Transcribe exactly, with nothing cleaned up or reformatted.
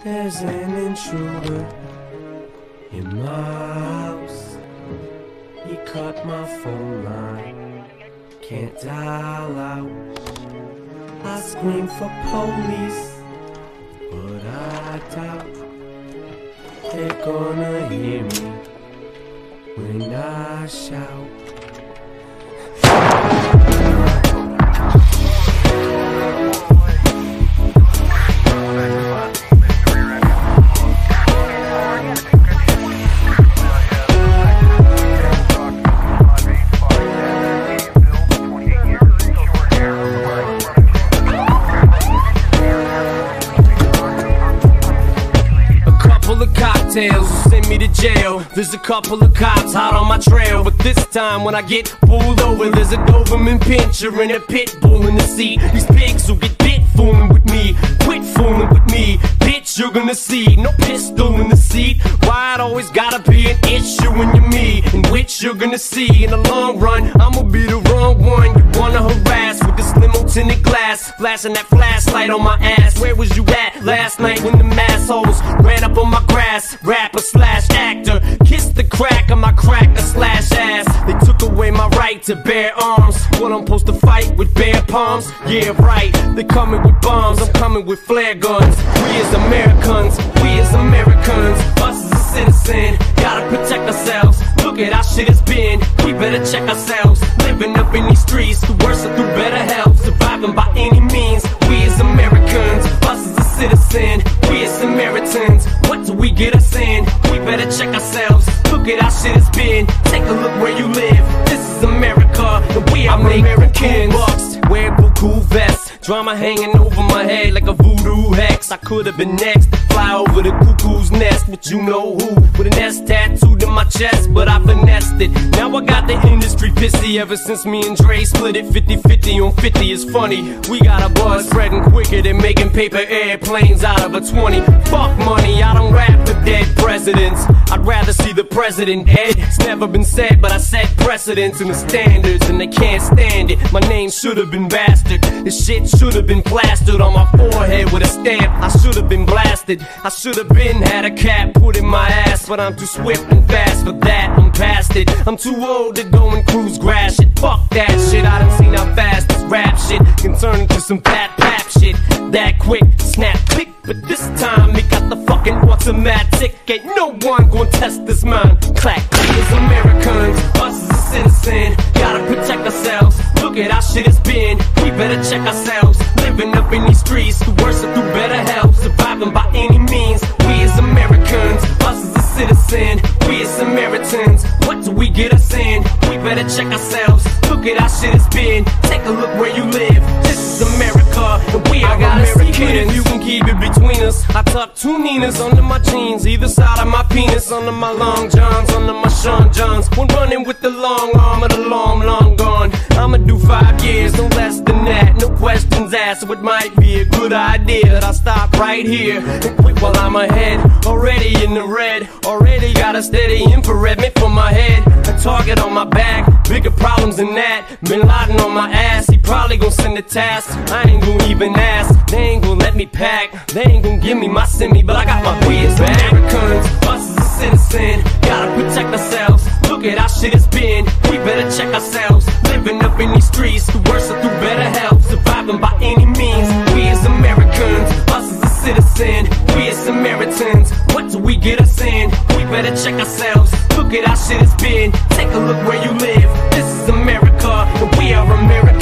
There's an intruder in my house. He cut my phone line, can't dial out. I scream for police, but I doubt they're gonna hear me when I shout. Cocktails will send me to jail. There's a couple of cops hot on my trail, but this time when I get pulled over, there's a Doberman Pinscher and a pitbull in the seat. These pigs will get bit fooling with me. Quit fooling with me, bitch, you're gonna see. No pistol in the seat. Why it always gotta be an issue when you're me? In which you're gonna see in the long run, I'ma be the wrong one you wanna harass with this limo-tinted glass, flashing that flashlight on my ass. Where was you at last night when the massholes ran up on my grass? Rapper slash actor, kiss the crack of my cracker slash ass. They took away my right to bear arms. What, I'm supposed to fight with bare palms? Yeah, right, they coming with bombs, I'm coming with flare guns. We as Americans, we as Americans, us as a citizen, gotta protect ourselves. Look at how shit has been, we better check ourselves. Living up in these streets, through worse or through better health. Surviving by any means, we as Americans, us as a citizen, we as Samaritans. What do we get us in? We better check ourselves. Look at how shit has been, take a look where you live. This is America, and we are Americans. Bucks, wear cool vests, drama hanging over my head like a voodoo hex. I could have been next to fly over the cuckoo's nest, but you know who, with an S tattooed in my chest, but I finessed it. Now I got the industry pissy ever since me and Dre split it fifty fifty on fifty. It's funny, we got a buzz spreading quicker than making paper airplanes out of a twenty. Fuck money, I don't rap for dead presidents, I'd rather see the president dead. It's never been said, but I set precedents and the standards, and they can't stand it. My name should have been bastard, this shit should have been plastered on my forehead with a stamp. I should have been blasted, I should have been had a cap put in my ass, but I'm too swift and fast for that, I'm past it. I'm too old to go and cruise grass shit, fuck that shit. I done seen how fast this rap shit can turn into some fat pap shit. That quick, snap, click, but this time it got the fucking automatic. Ain't no one gonna test this mind. Clack, as Americans, us as a citizen, gotta protect ourselves. Look at how shit has been, we better check ourselves. Living up in these streets, through worse or through better health. Surviving by any means, we as Americans, us as a citizen, we as Samaritans. What do we get us in? We better check ourselves. Look at how shit has been, take a look where you live. This is America, and we are Americans. If you can keep it between us, I tuck two Ninas under my jeans, either side of my penis, under my long johns, under my Sean Johns. One running with the long arm of the long, long gone. I'ma do five years, no less than that, no questions asked. So it might be a good idea that I stop right here and quit while I'm ahead. Already in the red, already got a steady infrared meant for my head. A target on my back, bigger problems than that. Bin Laden on my ass, he probably gon' send a task. I ain't gon' even ask, they ain't gon' let me pack. They ain't gon' give me my semi, but I got my biz back. Americans, us as a citizen, gotta protect ourselves. Look at how shit has been, we better check ourselves. Living up in these streets, through worse or through better health. Surviving by any means, we as Americans, us as a citizen, we as Samaritans. What do we get us in? We better check ourselves. Look at how shit has been, take a look where you live. This is America, and we are Americans.